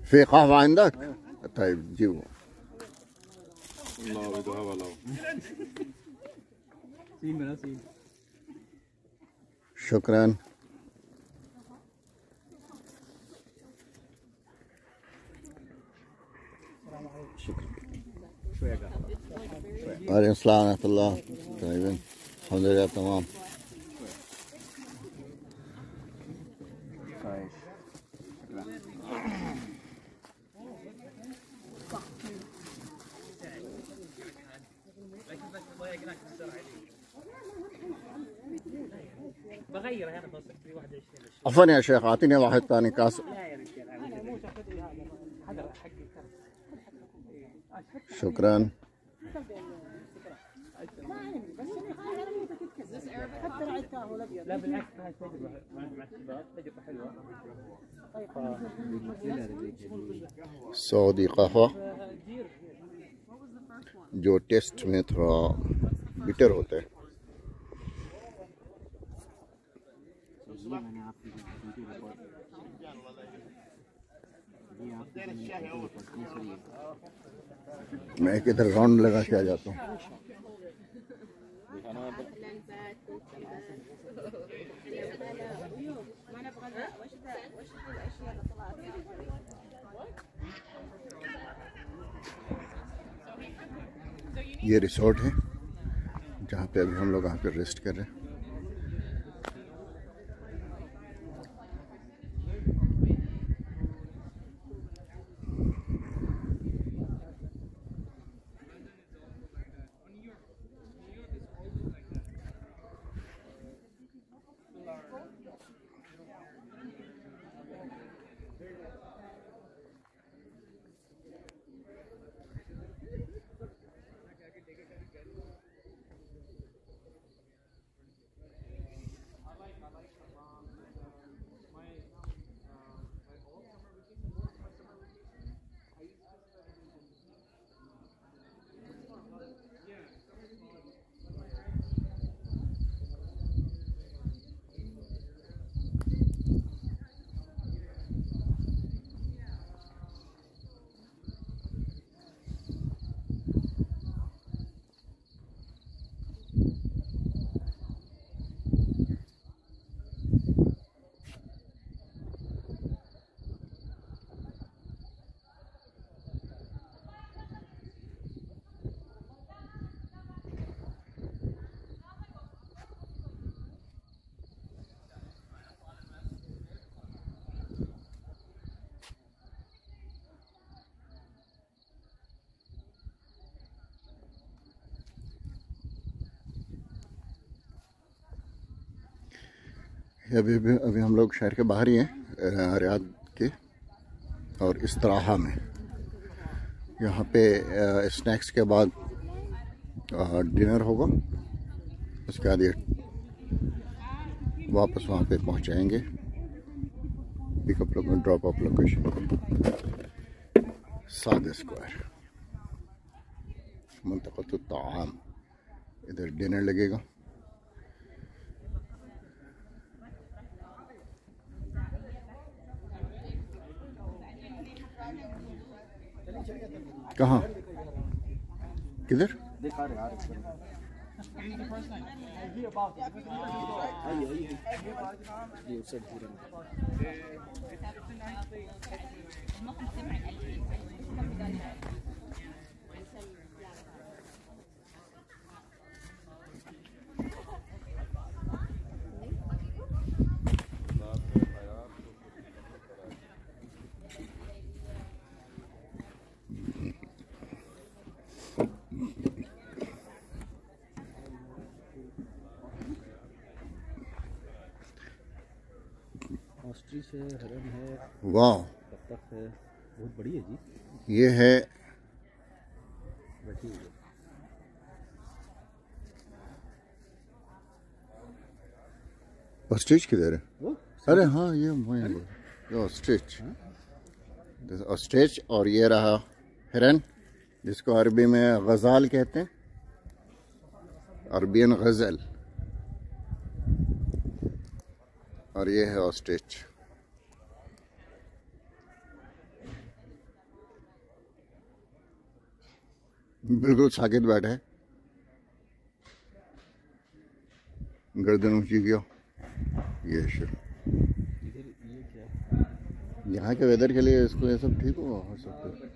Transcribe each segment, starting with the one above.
في قهوة عندك؟ طيب جيبوا. الله بده هوا لو سين بلا سين. شكرا. شكرا. شوية قهوة. وعليكم السلام ورحمة الله. طيبين الحمد لله تمام. بغير انا بس في 21. عفوا يا شيخ اعطيني واحد ثاني كاس. لا يا رجال مو تاخذ هذا حقي. شكرا. لا بالعكس هاي تجربة مع الشباب تجربة حلوة. Saudi कहवा जो test में थोड़ा बिटर होता है। मैं किधर राउंड लगा के आ जाता हूँ। ये रिसोर्ट है जहाँ पे अभी हम लोग आकर रेस्ट कर रहे हैं। अभी हम लोग शहर के बाहर ही हैं रियाद के, और इस तरह में यहाँ पे स्नैक्स के बाद डिनर होगा। उसके बाद ये वापस वहाँ पे पहुँचाएंगे pickup drop up location Saad Square मंतक़त ताआम। इधर डिनर लगेगा। कहाँ किधर? ऑस्ट्रिच है, हरन है, वाह बत्तख है, बहुत बड़ी है जी। ये है बैठी हुई है। ऑस्ट्रिच किधर है? अरे हाँ ये ऑस्ट्रिच, ऑस्ट्रिच। और ये रहा हिरन जिसको अरबी में गज़ाल कहते हैं, अरबियन गज़ल। और ये है ऑस्ट्रिच। बिल्कुल साकित बैठा है, गर्दन ऊंची किया। ये इधर ये क्या यहाँ के वेदर के लिए इसको ये सब ठीक होगा, हो सकता है।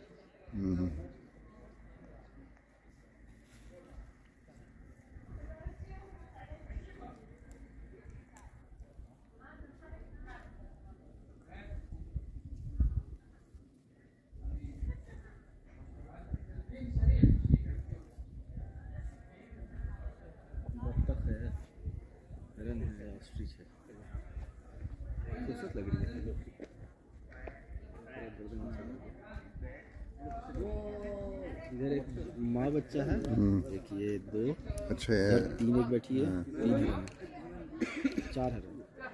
बत्तख है, हिरन है, ऑस्ट्रिच है। खूबसूरत लग रही है। इधर एक माँ बच्चा है, एक ये दो, अच्छा है। इधर तीन एक बैठी है, तीन हिरन है, चार हिरन।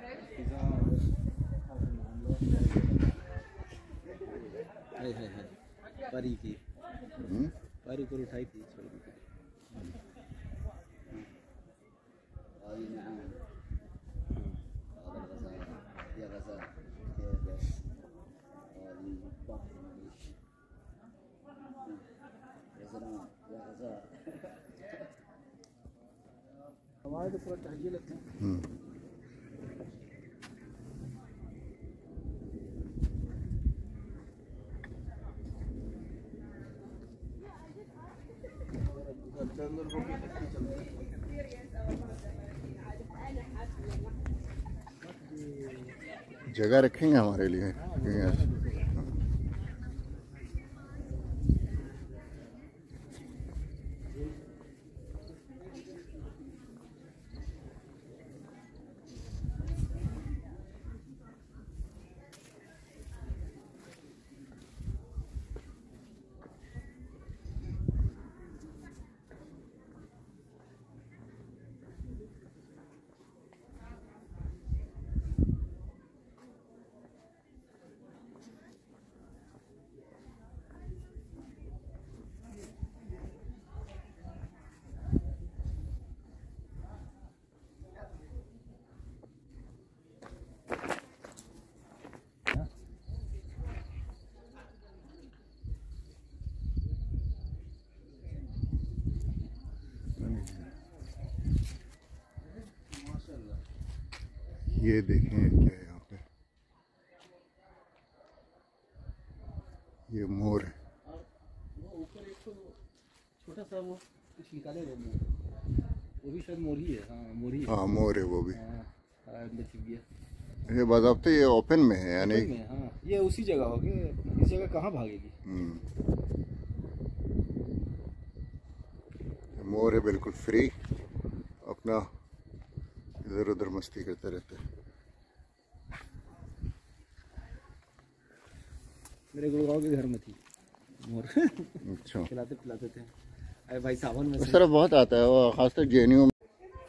हाय हाय हाय, परी की परी को उठाई थी, छोड़ दी थी। हमारे तो पूरा चाहिए लगता है। जगह रखेंगे हमारे लिए यहाँ से। ये देखें क्या है यहाँ पे, ये मोर है। वो ऊपर एक तो छोटा सा वो कुछ निकाले, वो भी शायद मोर ही है। हाँ मोर ही है। हाँ मोर है वो भी। अंदर छिप गया। ये बाज़ाब्ते ये ओपन में है यानी। हाँ ये उसी जगह होगी, इस जगह कहाँ भागेगी। मोर है बिल्कुल फ्री, अपना इधर उधर मस्ती करते रहते हैं। मेरे गुड़गांव के घर में थी मोर। अच्छा, खिलाते पिलाते थे। अरे भाई सावन में उस तरफ बहुत आता है वो, खासकर जेएनयू में।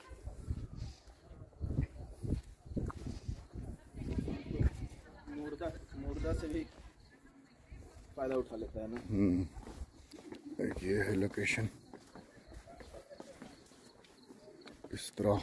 मुर्दा से भी फायदा उठा लेता है ना। ये है लोकेशन इस तरह।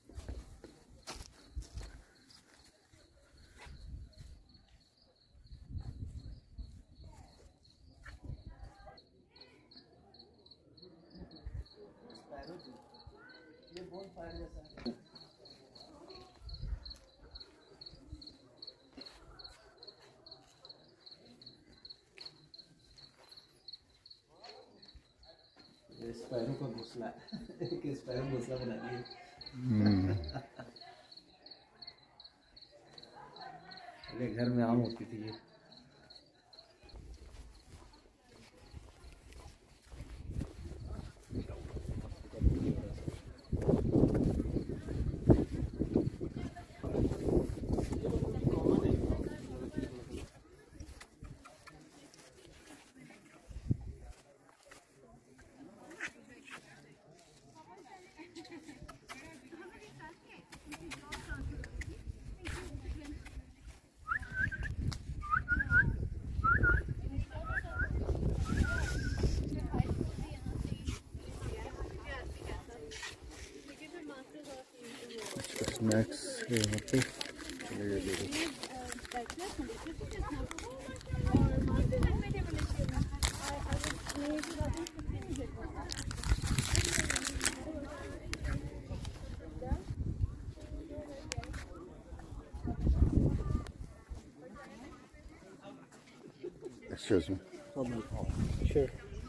स्पैरो का घोंसला, एक स्पैरो घोंसला बना दिए। पहले घर में आम होती थी ये। स्नैक्स है यहाँ पे, चलिए देखो। Excuse me. Sure.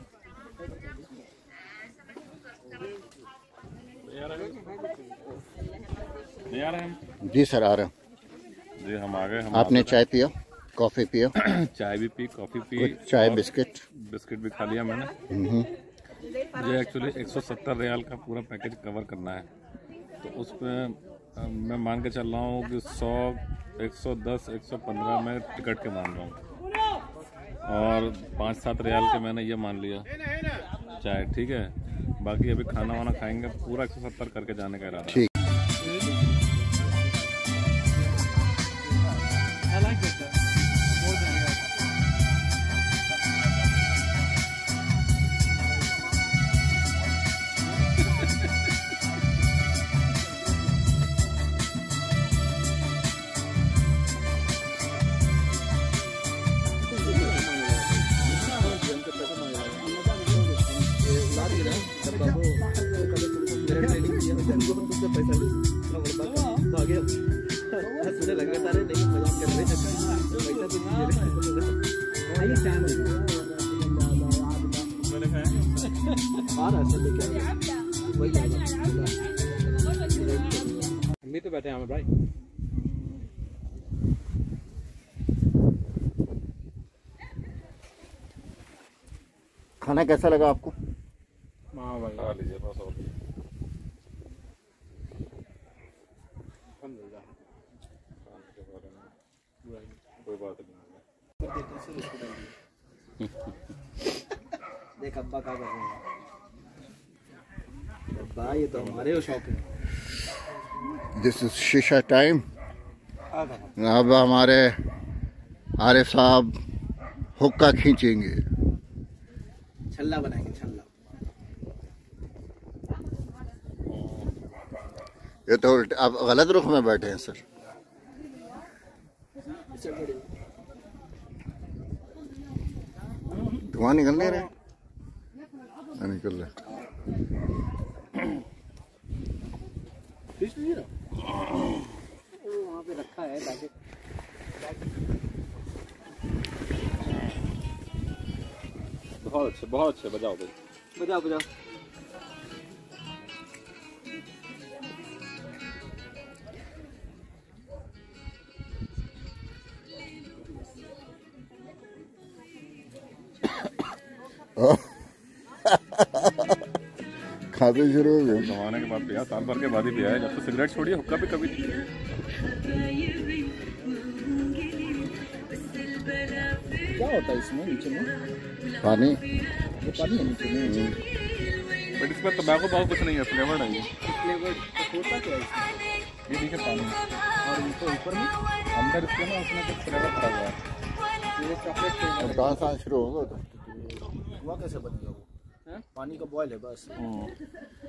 नहीं आ रहे हैं जी सर, आ रहे हैं। जी, हम आ गए। हम आपने चाय पिया, कॉफ़ी पिया? चाय भी पी, कॉफ़ी पी, कुछ चाय और बिस्किट? बिस्किट भी खा लिया मैंने। मुझे एक्चुअली 170 रियाल का पूरा पैकेज कवर करना है, तो उस पर मैं मान के चल रहा हूँ कि 100, 110, 115 में टिकट के मान रहा हूँ, और 5-7 रियाल के मैंने ये मान लिया चाय। ठीक है, बाकी अभी खाना वाना खाएंगे, पूरा 170 करके जाने का इरादा है। ठीक। I like it though. More than that. हम भी तो बैठे हैं भाई। खाना कैसा लगा आपको? हाँ भाई, खा लीजिए बस, और कोई बात नहीं। देख अब्बा क्या कर रहे हैं। अब्बा ये तो हमारे शौक है। दिस इज शीशा टाइम। अब हमारे आरिफ साहब हुक्का खींचेंगे। छल्ला बनाएंगे, छल्ला। ये तो आप गलत रुख में बैठे हैं सर। धुआं निकल नहीं रहा? निकल रहा। वहाँ पे रखा है ताकि बहुत अच्छे बजाओ भाई, बजाओ बजाओ। खाते शुरू हो गए। जमाने के बाद पिया, साल भर के बाद ही पिया है। जब तो सिगरेट छोड़िए, हुक्का भी कभी नहीं पिया। क्या होता है इसमें नीचे में? पानी। ये पानी है नीचे में। बट इसमें तंबाकू बहुत कुछ नहीं है, फ्लेवर नहीं है। फ्लेवर होता क्या है इसमें? ये देखिए पानी, और इनको ऊपर में अंदर इसके ना उसमें कुछ फ्लेवर पड़ा हुआ है। ये चॉकलेट फ्लेवर है। कहाँ शुरू होगा? हुआ कैसे बन गया वो? पानी का बॉयल है बस।